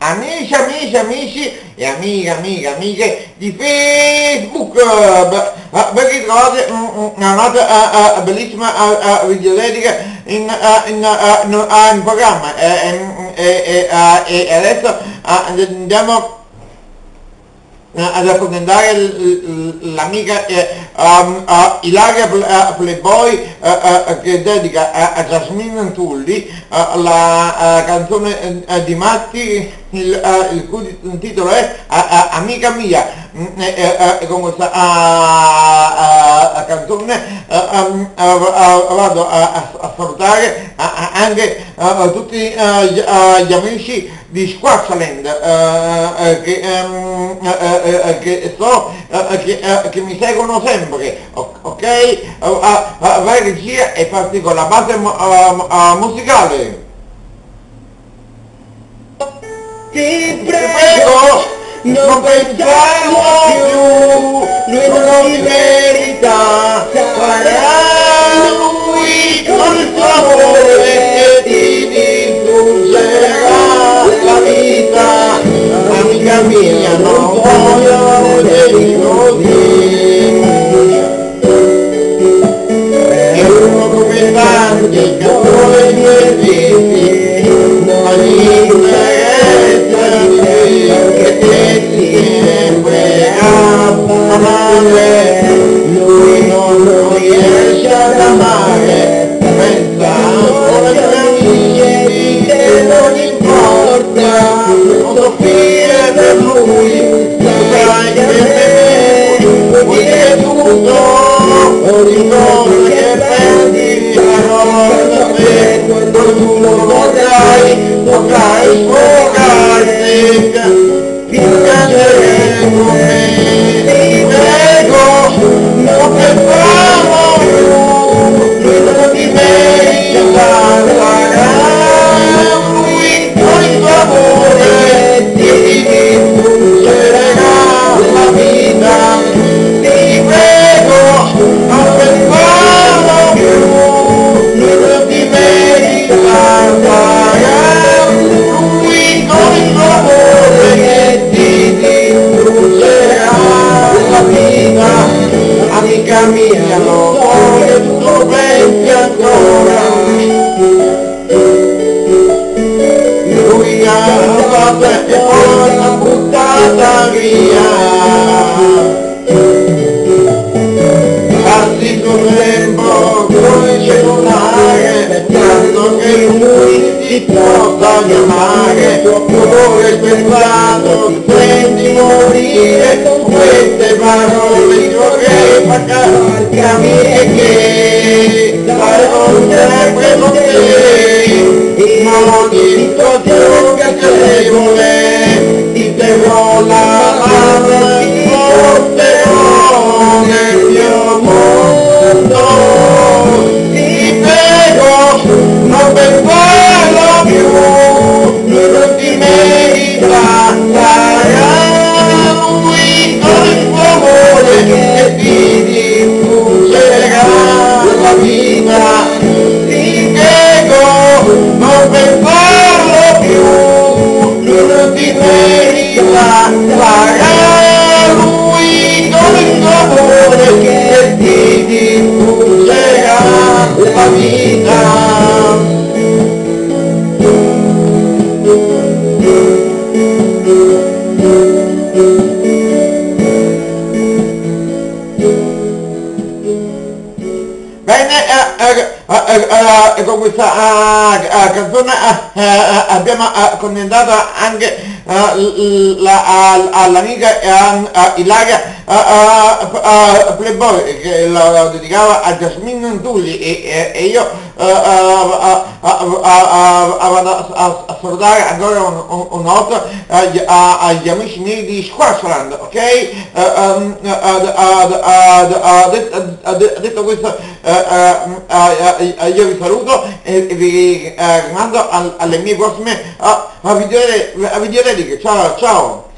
amici e amiche di Facebook, ben ritrovati un'altra bellissima videoteca in programma, e adesso andiamo ad accontentare l'amica Ilaria Playboy, che dedica a Jasmine Tulli la canzone di Matti, il cui titolo è Amica mia. Con questa canzone vado a salutare anche tutti gli amici di Squarzaland, che mi seguono sempre, ok? Vai regia e parti con la base musicale. Ti prego, non pensiamo più, lui non ti merita, farà lui con il suo amore che ti distruggerà la vita. Amica mia, non voglio vedere così, è uno come tanti che vuole i miei figli, non gli interessa che ti sempre amare, lui non riesce ad amare, pensa ancora agli amici che non importa, non soffrire per lui, sai che per me vuoi dire tutto, ogni cosa che prendi parola da me, quando tu lo potrai sfogarti, piangere con me. Ti prego, non pensavo più, lui non ti merita, farà lui con il tuo amore ti distruggerà la vita. Ti prego, non pensavo più, lui non ti merita, farà lui con il tuo amore che ti distruggerà la vita. Amica mia, non voglio tu pensi ancora, lui ha fatto e poi l'ha buttata via. Passi il tempo con il cellulare, pensando che lui ti possa chiamare, tuo cuore spezzato ti senti morire, con queste parole ti vorrei farmi che sarò sempre con te, in ogni situazione piacevole, ti terrò la mano e ti porterò nel mio mondo. Ti prego, non pensarlo più, lui non ti merita, sarà lui con il tuo amore che ti distruggerà la vita. Ti prego, non pensarlo più, lui non ti merita, sarà lui con il tuo amore che ti distruggerà la vita. Bene, con questa canzone abbiamo commentato anche all'amica Ilaria Playboy, che lo dedicava a Jasmine Tulli, e io vado a salutare ancora una volta agli amici miei di Squarzaland, ok? Detto questo, io vi saluto e vi rimando alle mie prossime videoteche. Ciao ciao!